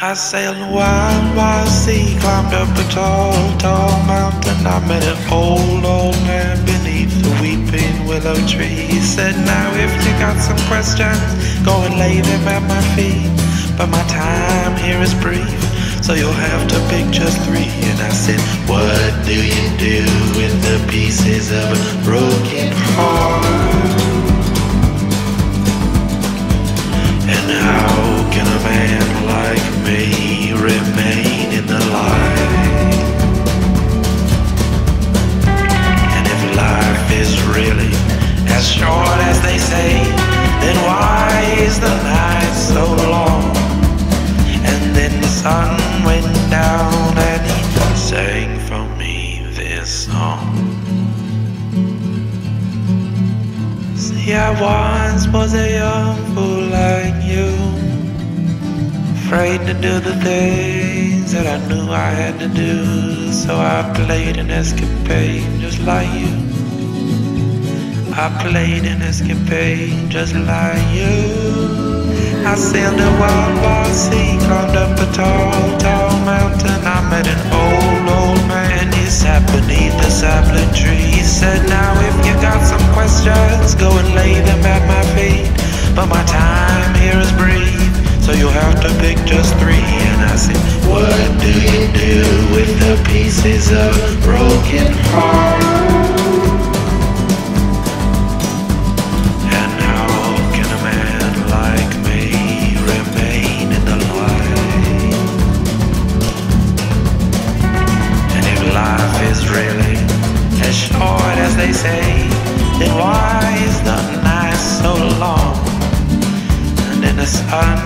I sailed a wild, wild sea, climbed up a tall, tall mountain. I met an old man beneath the weeping willow tree. He said, now if you got some questions, go and lay them at my feet. But my time here is brief, so you'll have to pick just three. And I said, what do you do with the pieces of a broken heart? And how can a man like me remain in the light? And if life is really as short as they say, then why is the night so long? And then the sun went down and he sang for me this song. See, I once was a young fool like you, afraid to do the things that I knew I had to do. So I played an escapade just like you. I played an escapade just like you. I sailed a wild, wild sea, climbed up a tall, tall mountain. I met an old man, he sat beneath a sapling tree. He said, now if you got some questions, go and lay them at my feet. But my time here is brief, so you'll have to pick just three. And I said, what do you do with the pieces of a broken heart? And how can a man like me remain in the light? And if life is really as short as they say, then why is the night so long? And then the sun